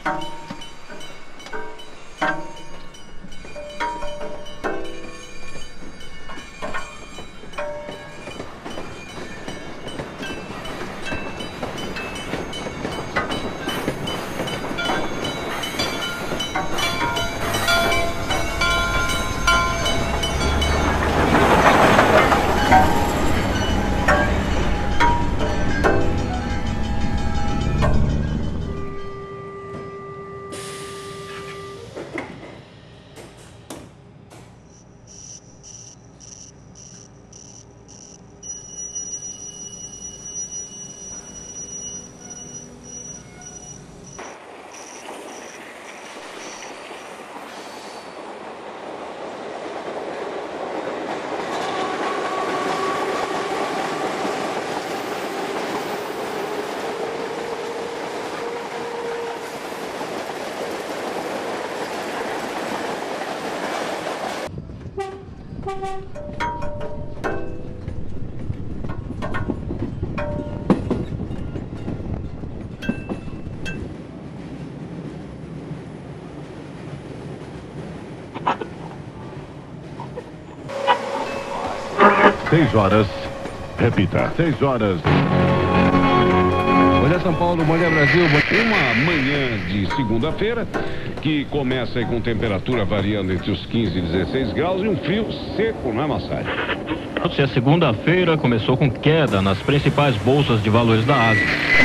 Seis horas. Repita, 6 horas. Bom dia, São Paulo, bom dia, Brasil. Uma manhã de segunda-feira que começa aí com temperatura variando entre os 15 e 16 graus e um frio seco na Massari. A segunda-feira começou com queda nas principais bolsas de valores da Ásia.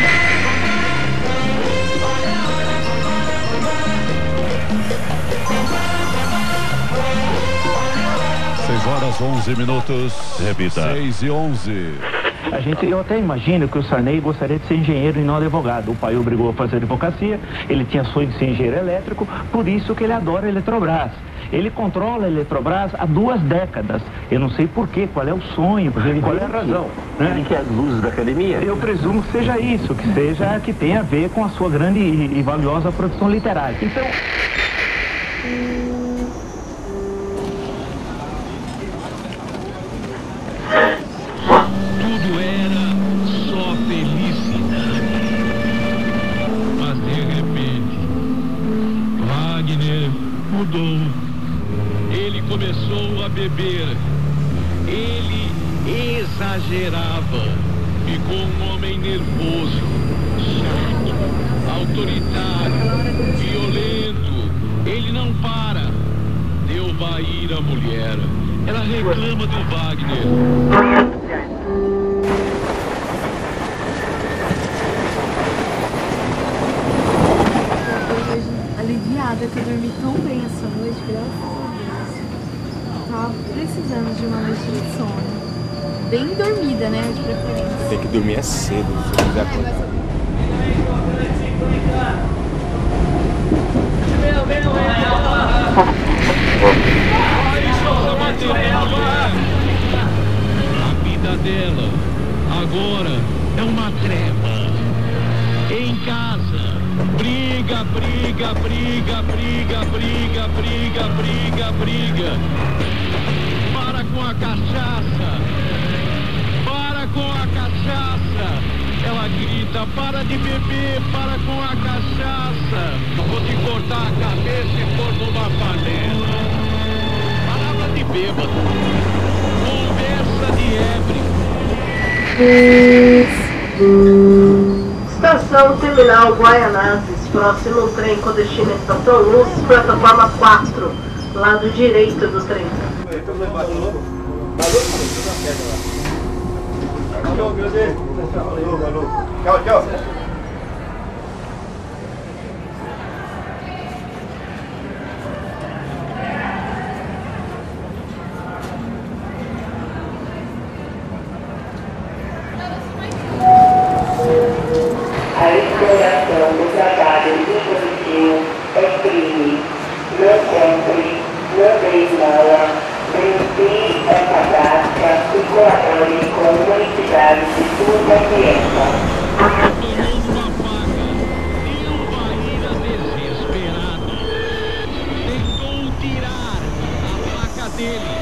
6 horas 11 minutos. Repita. 6:11. Eu até imagino que o Sarney gostaria de ser engenheiro e não advogado. O pai obrigou a fazer advocacia, ele tinha sonho de ser engenheiro elétrico, por isso que ele adora a Eletrobras. Ele controla a Eletrobras há 2 décadas. Eu não sei porquê, qual é o sonho, qual é a razão. Né? Ele quer as luzes da academia? Eu presumo que seja isso, que tenha a ver com a sua grande e valiosa produção literária. Então... Tudo era só felicidade. Mas de repente, Wagner mudou. Ele começou a beber. Ele exagerava. Ficou um homem nervoso, chato, autoritário, violento. Ele não para. Deu vair a mulher. Ela reclama do Wagner. Aliviada que eu dormi tão bem essa noite, graças a Deus. Tava precisando de uma noite de sono. Bem dormida, né? De preferência. Tem que dormir cedo, se quiser acordar. A vida dela agora é uma treva. Em casa, briga, briga, briga, briga, briga, briga, briga, briga. Para com a cachaça. Para com a cachaça. Ela grita, para de beber, para com a cachaça. Vou te cortar a cabeça e pôr numa panela. Palavra de bêbado. Conversa de ébrio. Estação Terminal Guaianazes, próximo trem com destino à Estação Luz, plataforma 4, lado direito do trem. Tchau, tchau. A exploração do trabalho infantil é crime. Não compre, não dê esmola, denuncie essa prática e colabore com uma entidade de sua confiança. Tomou uma faca, deu vaíra desesperada. Tentou tirar a faca dele.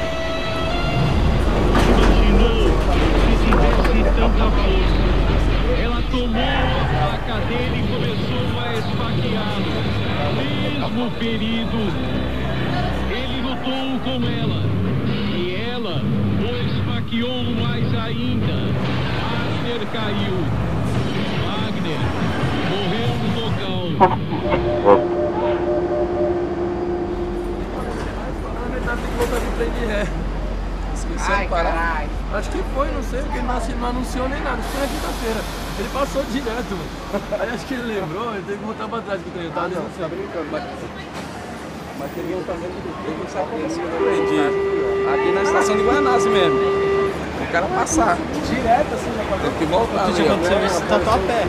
Imaginou se tivesse tanta força. Ela tomou a faca dele e começou a esfaqueá-lo. ferido. Ele lutou com ela e ela o esfaqueou mais ainda. Wagner caiu. Wagner morreu no local. Esqueceu de parar. Acho que foi, não sei, porque ele não anunciou nem nada. Isso foi na quinta-feira. Ele passou direto, mano. Aí acho que ele lembrou, ele teve que voltar pra trás que o trem tava dentro do céu. Mas teve um também que não sabia, assim, eu não aprendi. Aqui na estação de Guanás mesmo. O cara passar. Direto assim, já teve que voltar. O que aconteceu isso? Tá a pé.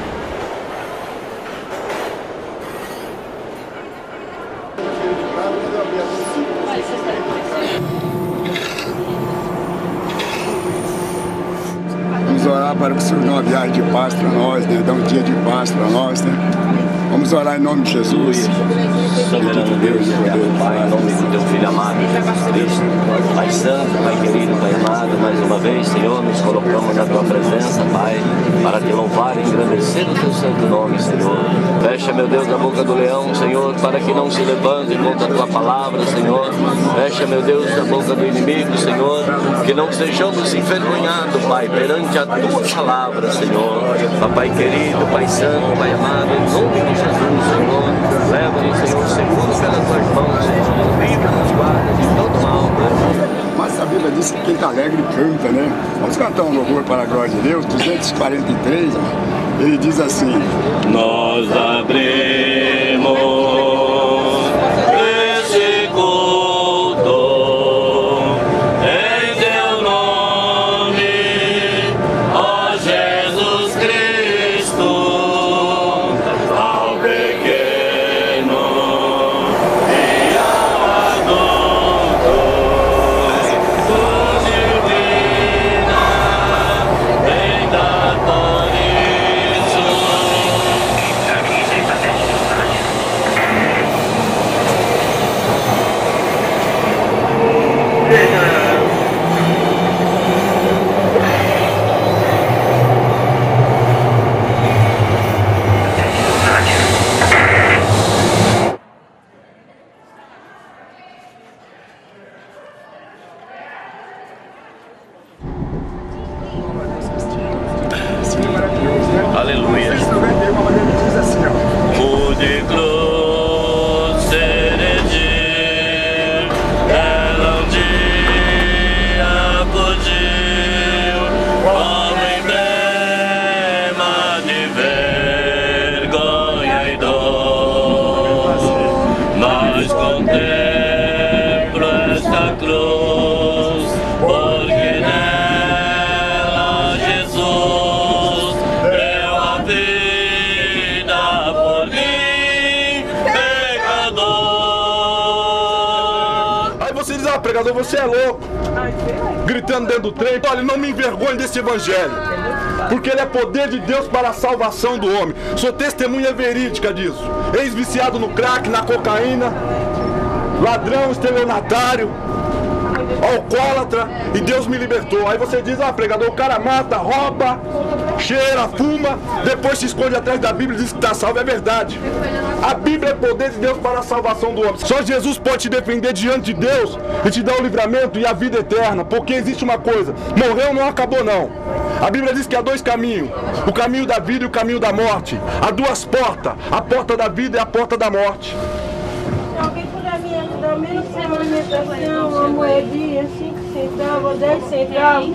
Vamos orar para que o Senhor dê uma viagem de paz para nós, né? Dá um dia de paz para nós, né? Vamos orar em nome de Jesus. Soberano Deus, Pai, em nome do Teu Filho amado, Jesus Cristo, Pai Santo, Pai querido, Pai amado, mais uma vez, Senhor, nos colocamos na Tua presença, Pai, para Te louvar e engrandecer o Teu santo nome, Senhor. Fecha, meu Deus, a boca do leão, Senhor, para que não se levante contra a Tua palavra, Senhor. Fecha, meu Deus, a boca do inimigo, Senhor, que não sejamos envergonhados, Pai, perante a Tua palavra, Senhor. Pai querido, Pai santo, Pai amado, em nome de Jesus, Senhor, leva-nos, Senhor, seguro pelas Tuas mãos, Senhor, livra-nos, guarda de todo mal, Pai. Mas a Bíblia diz que quem está alegre canta, né? Vamos cantar um louvor para a glória de Deus, 243, ele diz assim: nós abrimos esse culto em Teu nome, ó Jesus Cristo, ao pequeno e ao adulto, tu divina, vem dar por isso. Aleluia. Mude cruz, seredi, ela um dia acudiu como emblema de vergonha e dor. Mas contemplo esta cruz, porque nela Jesus deu a vida por mim, pecador. Aí você diz: ah, pregador, você é louco, gritando dentro do trem. Olha, não me envergonhe desse evangelho, porque ele é poder de Deus para a salvação do homem. Sou testemunha verídica disso. Ex-viciado no crack, na cocaína, ladrão, estelionatário, alcoólatra, e Deus me libertou. Aí você diz: ah, pregador, o cara mata, rouba, cheira, fuma, depois se esconde atrás da Bíblia e diz que está salvo. É verdade. A Bíblia é poder de Deus para a salvação do homem. Só Jesus pode te defender diante de Deus e te dar o livramento e a vida eterna, porque existe uma coisa: morreu, não acabou não. A Bíblia diz que há dois caminhos: o caminho da vida e o caminho da morte. Há duas portas: a porta da vida e a porta da morte. Alguém puder me ajudar, menos sem alimentação, uma moedinha, 5 centavos, 10 centavos,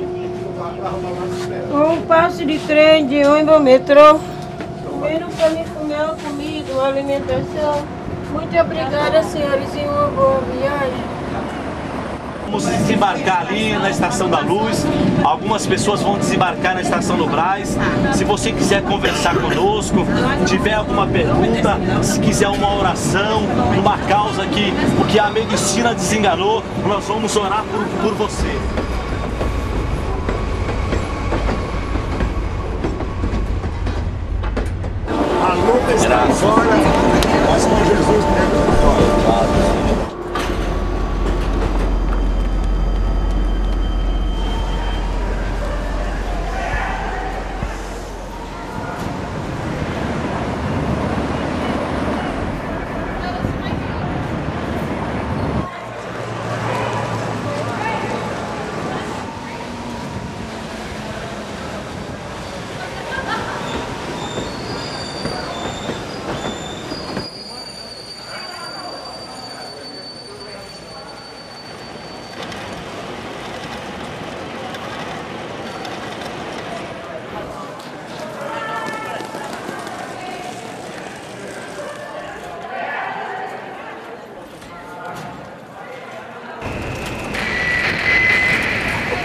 um passe de trem de ônibus ao metrô, menos para me comer uma comida, uma alimentação. Muito obrigada, senhores, e uma boa viagem. Vamos desembarcar ali na Estação da Luz. Algumas pessoas vão desembarcar na Estação do Brás. Se você quiser conversar conosco, tiver alguma pergunta, se quiser uma oração, uma causa que porque a medicina desenganou, nós vamos orar por você. A luta está fora, mas com Jesus temos vitória.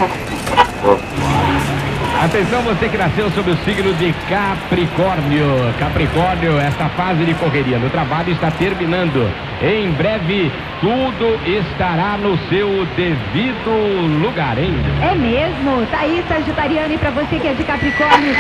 Atenção, você que nasceu sob o signo de Capricórnio. Capricórnio, esta fase de correria no trabalho está terminando. Em breve, tudo estará no seu devido lugar, hein? É mesmo. Tá aí, Sagitariano, e pra você que é de Capricórnio...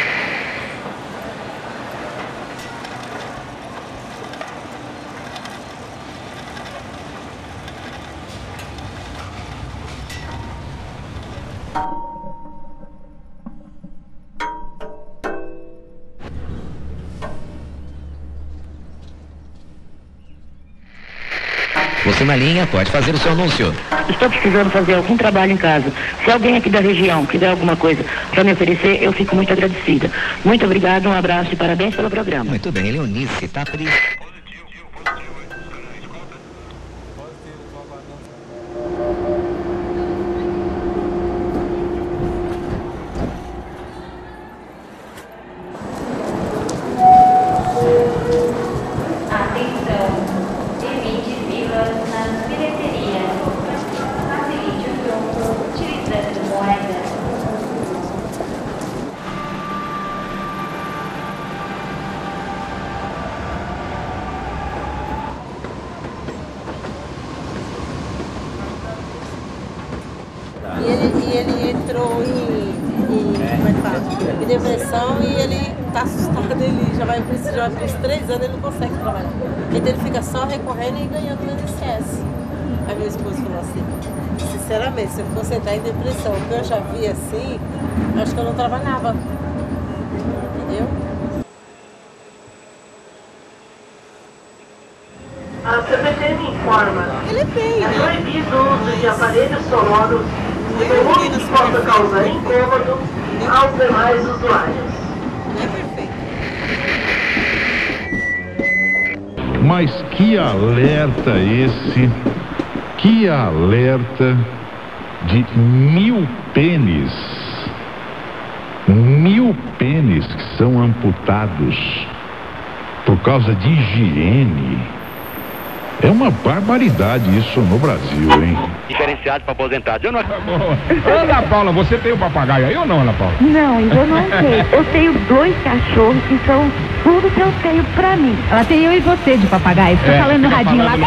Você na linha pode fazer o seu anúncio. Estou precisando fazer algum trabalho em casa. Se alguém aqui da região quiser alguma coisa para me oferecer, eu fico muito agradecida. Muito obrigado, um abraço e parabéns pelo programa. Muito bem, Leonice, tá por isso. E ele entrou em depressão e ele tá assustado, ele já vai por uns 3 anos, ele não consegue trabalhar. Então ele fica só recorrendo e ganhando no INSS. Aí meu esposo falou assim, sinceramente, se eu fosse entrar em depressão, o que eu já vi assim, eu acho que eu não trabalhava. Entendeu? A CBT me informa. Ele é bem, é proibido o uso de aparelhos sonoros de volume que possa causar incômodo aos demais usuários. Mas que alerta esse, que alerta de 1000 pênis. 1000 pênis que são amputados por causa de higiene. É uma barbaridade isso no Brasil, hein? Diferenciado para aposentados. Eu não... Ana Paula, você tem um papagaio aí ou não, Ana Paula? Não, ainda não sei. Eu tenho 2 cachorros que são tudo que eu tenho pra mim. Ela tem eu e você de papagaio. Fica falando no radinho lá.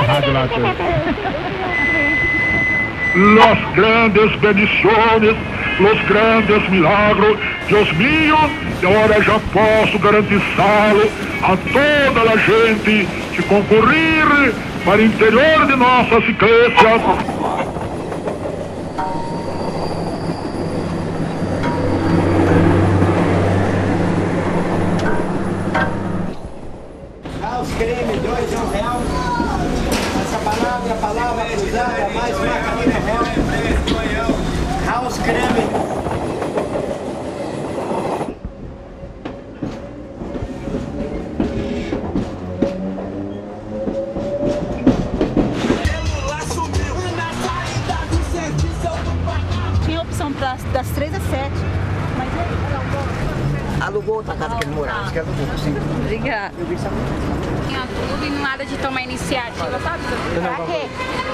Las grandes bendiciones, los grandes milagros, Dios mío, e agora já posso garantizá-lo a toda a gente que concorrer para o interior de nossas igrejas. House creme, 2 é R$1. Essa palavra é a palavra cruzada, mais marca de R$1. House creme. Das 3 às 7. Alugou outra casa que ele morava, acho que alugou. Obrigada. Tinha tudo e nada de tomar iniciativa, sabe? Pra quê?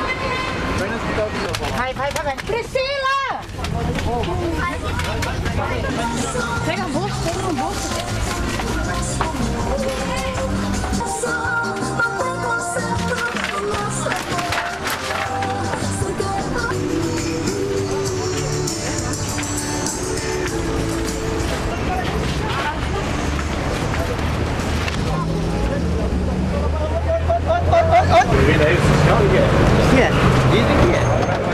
Vai. Priscila! Pega a bolsa, Vendo aí o social, o que é? O que é? Dizem que é.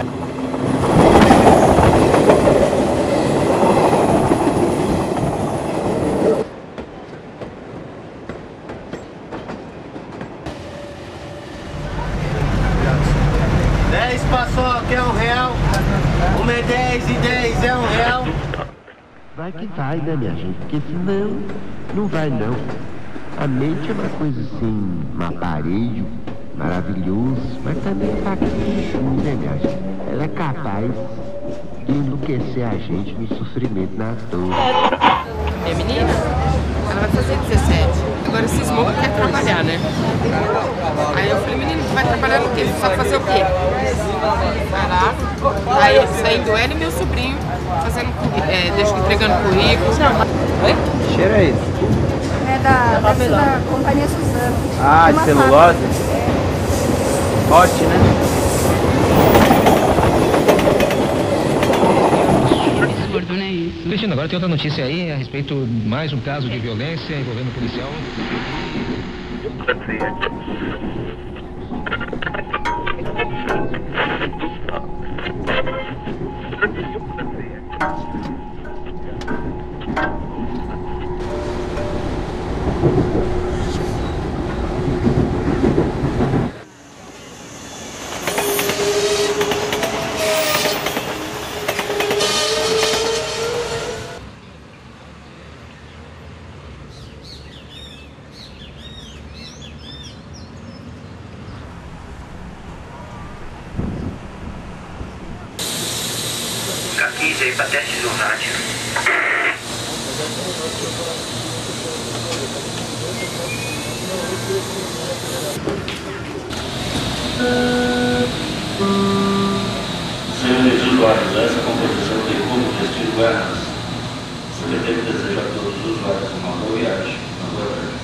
Paçoca é R$1. Uma é 10 e 10 é R$1. Vai que vai, né, minha gente? Porque senão, não vai não. A mente é uma coisa assim, um aparelho maravilhoso, mas também é fraquinho, né, minha gente? Ela é capaz de enlouquecer a gente no sofrimento na dor. É menina? Ela vai fazer 17. Agora cismou que quer trabalhar, né? Aí eu falei, menino, tu vai trabalhar no quê? Você sabe fazer o quê? Vai lá. Aí saindo ela e meu sobrinho fazendo, entregando currículo. Oi? Que cheiro é esse? É da companhia Suzano. Ah, de celulose? Forte, né? Cristina, agora tem outra notícia aí a respeito de mais um caso de violência envolvendo policial. K15 aí para teste de um rádio. Senhor Jesus Guardas, essa composição tem como destino Guardas. Secretário deseja a todos os usuários uma boa viagem, uma boa tarde.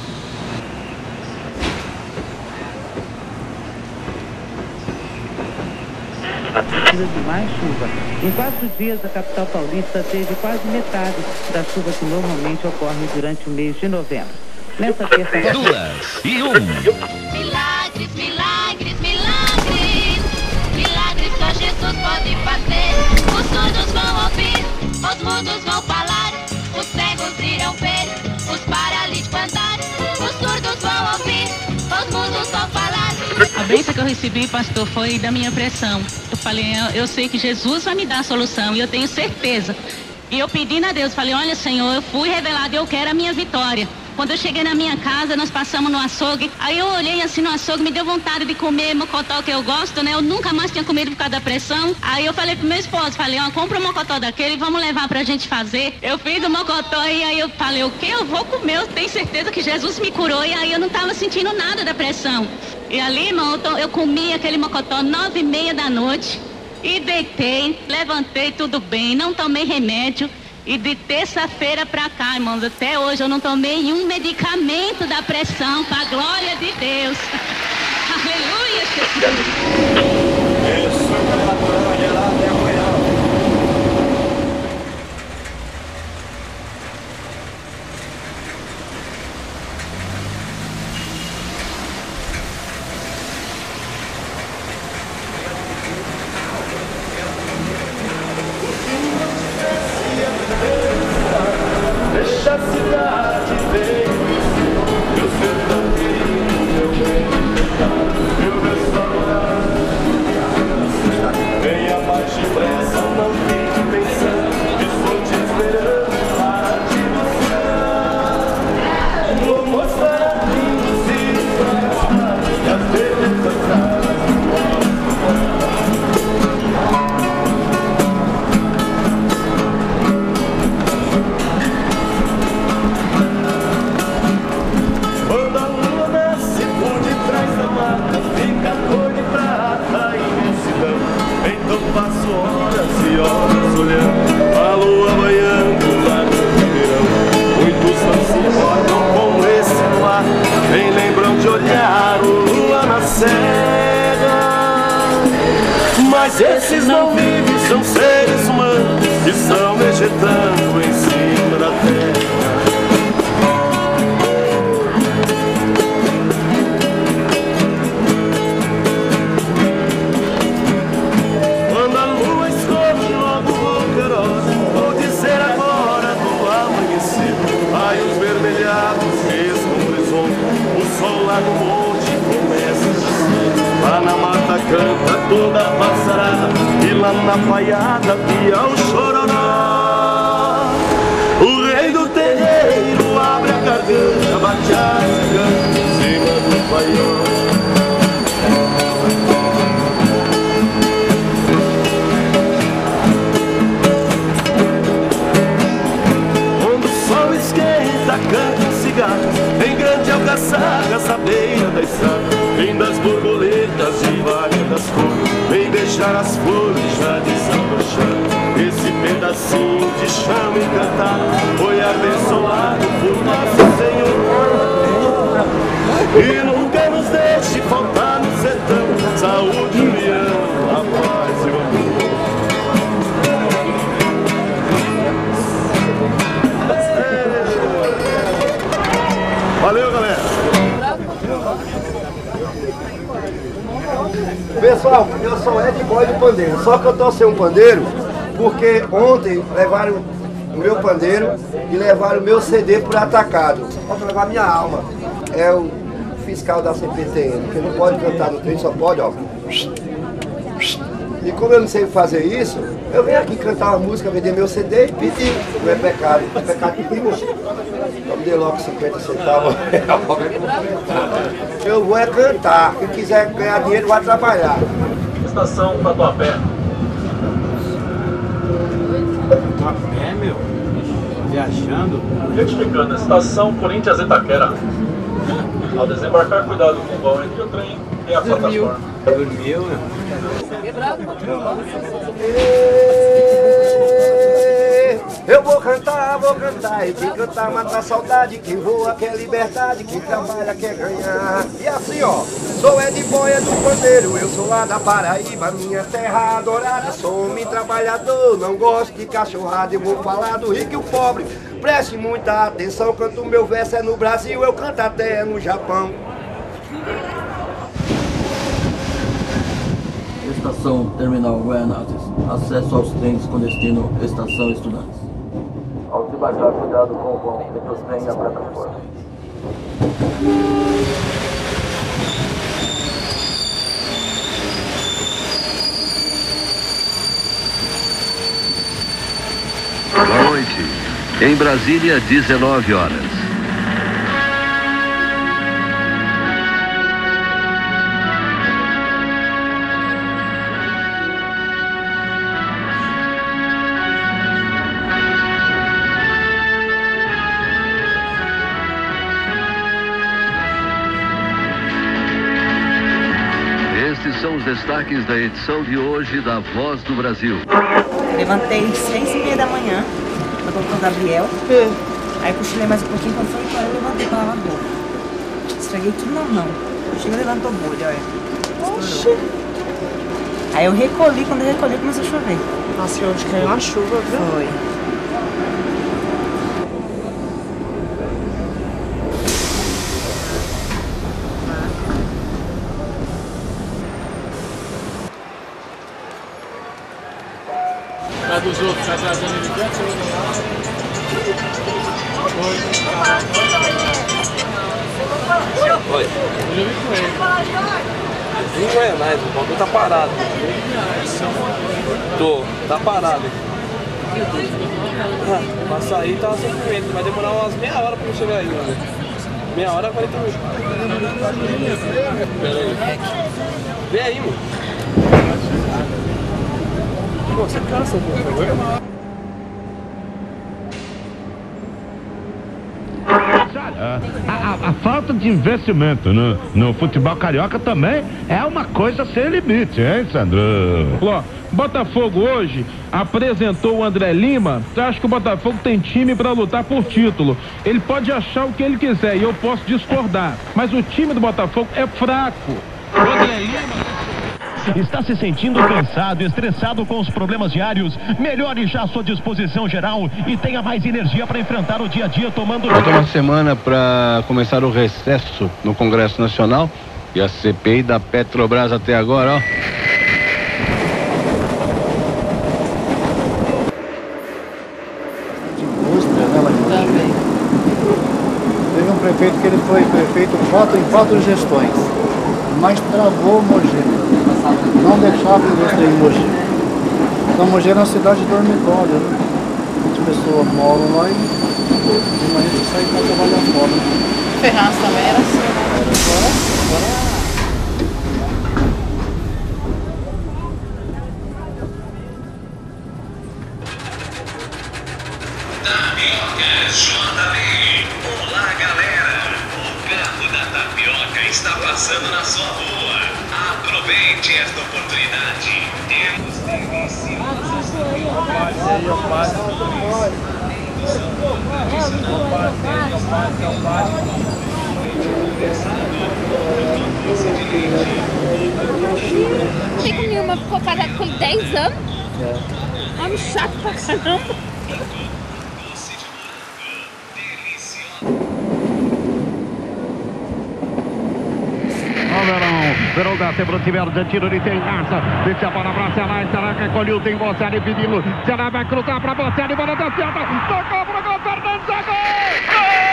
Precisa de mais chuva. Em 4 dias, a capital paulista teve quase metade da chuva que normalmente ocorre durante o mês de novembro. Nessa terça-feira... 2 e 1. Milagres, milagres, milagres. Milagres só Jesus pode fazer. Os surdos vão ouvir, os mudos vão falar, os cegos irão ver, os paralíticos andar. Os surdos vão ouvir, os mudos vão falar. A bênção que eu recebi, pastor, foi da minha pressão. Eu falei, eu sei que Jesus vai me dar a solução e eu tenho certeza. E eu pedi a Deus, falei, olha, Senhor, eu fui revelado e eu quero a minha vitória. Quando eu cheguei na minha casa, nós passamos no açougue. Aí eu olhei assim no açougue, me deu vontade de comer mocotó que eu gosto, né? Eu nunca mais tinha comido por causa da pressão. Aí eu falei pro meu esposo, falei, ó, compra um mocotó daquele e vamos levar pra gente fazer. Eu fiz o mocotó e aí eu falei, o que eu vou comer? Eu tenho certeza que Jesus me curou e aí eu não tava sentindo nada da pressão. E ali, irmão, eu comi aquele mocotó 9h30 da noite e deitei, levantei, tudo bem, não tomei remédio. E de terça-feira pra cá, irmãos, até hoje eu não tomei nenhum medicamento da pressão, pra glória de Deus. Aleluia, Jesus. Deixa a cidade ver, eu sei também, meu bem, meu restaurante. Venha mais depressa, não fique pensando, estou te esperando para te mostrar. Vou mostrar a lindos e as belezas da fica cor de prata e imensidão. Então passo horas e horas olhando a lua banhando lá no Ribeirão. Muitos não se importam com esse luar, nem lembram de olhar o lua na serra. Mas esses não vivem, são seres humanos que estão vegetando em cima da terra. Lá no monte começa a descer, lá na mata canta toda a passarada, e lá na paiada pia o chororó. O rei do terreiro abre a garganta, bate a cigana em cima do paiol. Quando o sol esquenta, canta um cigarro, abraçadas à beira da estrada, vem das borboletas de várias das cores, vem beijar as flores já desabrochadas. Esse pedacinho de chão encantado foi abençoado por nosso Senhor. E nunca nos deixe faltar no sertão saúde, união, a paz e o amor. Valeu, galera! Pessoal, eu sou Ed Boy do pandeiro, só que eu tô sem um pandeiro porque ontem levaram o meu pandeiro e levaram o meu CD por atacado. Pode levar minha alma. É o fiscal da CPTN, que não pode cantar no trem, só pode, ó. E como eu não sei fazer isso, eu venho aqui cantar uma música, vender meu CD e pedir. Não é pecado, é pecado que pedir. Eu me dei logo 50 centavos. Eu vou é cantar. Quem quiser ganhar dinheiro vai trabalhar. Estação Tatuapé. Tatuapé, meu? Viajando? Retificando, estação Corinthians Itaquera. Ao desembarcar, cuidado com o vão entre o trem e a plataforma. Dormiu, meu? Eu vou cantar, e quem cantar mata a saudade, quem voa quer liberdade, quem trabalha quer ganhar. E assim ó, sou Ed Boy do pandeiro, eu sou lá da Paraíba, minha terra adorada. Sou homem trabalhador, não gosto de cachorrada, eu vou falar do rico e o pobre. Preste muita atenção, canto meu verso é no Brasil, eu canto até no Japão. Estação Terminal Guaianazes. Acesso aos trens com destino Estação Estudantes. Ao desembarcar, cuidado com o vão entre os trens e a plataforma. Boa noite. Em Brasília, 19 horas. Estes são os destaques da edição de hoje da Voz do Brasil. Levantei 6h30 da manhã, eu tô com o Gabriel. Aí cochilei mais um pouquinho, quando foi embora eu levantei pra lavar a boca. Estraguei tudo na mão. Chega e levantou bolha, olha. Oxi. Aí eu recolhi, quando eu recolhi começou a chover. Nossa, hoje caiu uma chuva, viu? Foi. Dos outros, já trazendo ele dentro. Oi. Eu já vi com ele. Vim em Goianás, o bagulho tá parado. Tô, tá parado. Pra sair tá sofrimento, vai demorar umas meia hora pra eu chegar aí, mano. Meia hora, 40 minutos. Pera aí. Vem aí, mano. Pô, você cansa, por favor? A falta de investimento no futebol carioca também é uma coisa sem limite, hein, Sandro? Ó, Botafogo hoje apresentou o André Lima. Eu acho que o Botafogo tem time pra lutar por título. Ele pode achar o que ele quiser e eu posso discordar, mas o time do Botafogo é fraco. O André Lima está se sentindo cansado, estressado com os problemas diários? Melhore já a sua disposição geral e tenha mais energia para enfrentar o dia a dia tomando... Falta uma semana para começar o recesso no Congresso Nacional e a CPI da Petrobras até agora, ó. Teve um prefeito que ele foi prefeito em 4 gestões, mas travou Mogi. Não deixava indústria em Mogi. Então Mogi era uma cidade dormitória, né? As pessoas moram lá e a gente sai para trabalhar fora. Ferraz também era assim, né? Agora... JB. Olá, galera. O carro da tapioca está passando na sua rua. Aproveite esta oportunidade. Temos deliciosos Tem comigo uma ficou casada com 10 anos. Homem chato pra caramba. Verão da Tiver de tiro de tem raça. Deixa a bola pra Ceará. Será que colheu? Tem Bocelli pedindo. Ceará vai cruzar pra Bocelli. Bola da certa. Tocou pro gol. Fernandes. Gol!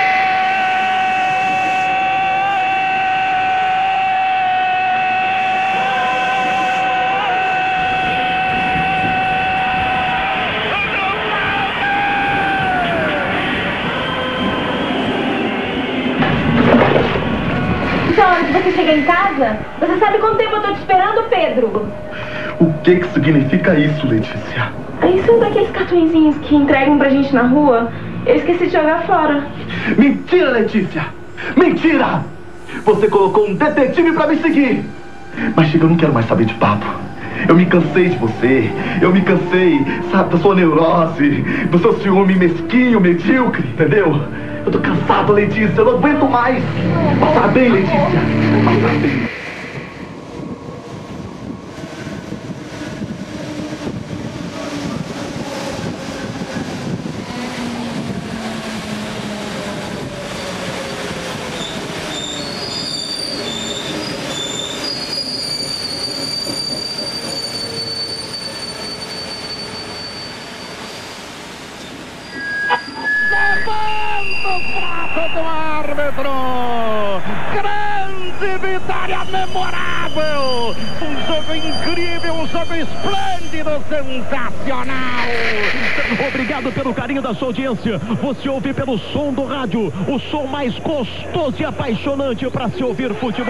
Então, antes de você chegar em casa, você sabe quanto tempo eu tô te esperando, Pedro? O que significa isso, Letícia? Aí são daqueles cartõezinhos que entregam pra gente na rua. Eu esqueci de jogar fora. Mentira, Letícia! Mentira! Você colocou um detetive pra me seguir! Mas chega, eu não quero mais saber de papo. Eu me cansei de você. Eu me cansei, sabe, da sua neurose, do seu ciúme mesquinho, medíocre, entendeu? Eu tô cansado, Letícia, eu não aguento mais. Passa bem, Letícia. Passa bem. Do árbitro, grande vitória memorável, um jogo incrível, um jogo esplêndido, sensacional. Obrigado pelo carinho da sua audiência. Você ouve pelo som do rádio, o som mais gostoso e apaixonante para se ouvir futebol.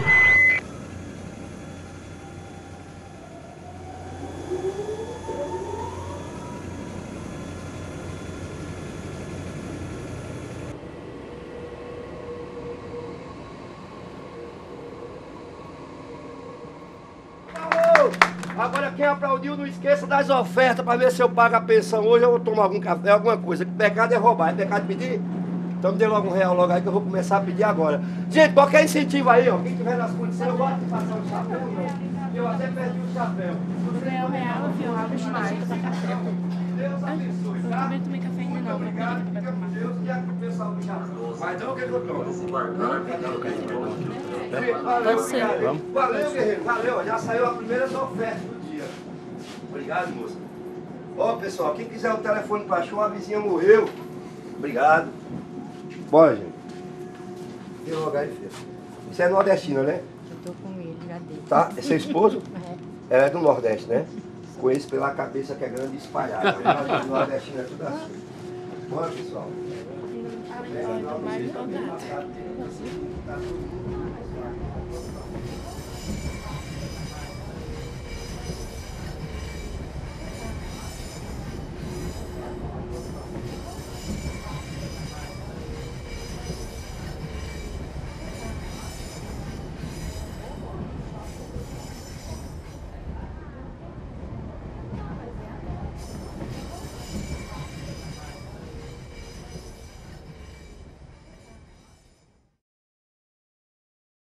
Agora quem aplaudiu, não esqueça das ofertas para ver se eu pago a pensão hoje. Eu vou tomar algum café, alguma coisa. Pecado é roubar, é pecado pedir? Então me dê logo R$1 logo aí que eu vou começar a pedir agora. Gente, qualquer incentivo aí, ó. Quem tiver nas condições, eu gosto de passar o chapéu, não. Eu até perdi o chapéu. R$1, filho, abre demais. Deus abençoe, tá? Eu também tomei café ainda não. Obrigado, fica com Deus e aqui o pessoal do Japão. Mas não que eu tomo. Pode ser. Valeu, guerreiro, valeu. Já saiu a primeira oferta do dia. Obrigado, moça. Ó, pessoal, quem quiser o telefone para show, a vizinha morreu. Obrigado. Bora, gente. Tem logo aí, filho. Você é nordestina, né? Eu tô com ele, já dei. Tá? É seu esposo? É. Ela é do Nordeste, né? Conheço pela cabeça que é grande e espalhada. O nordestino é tudo assim. Bora, pessoal. Mais vontade.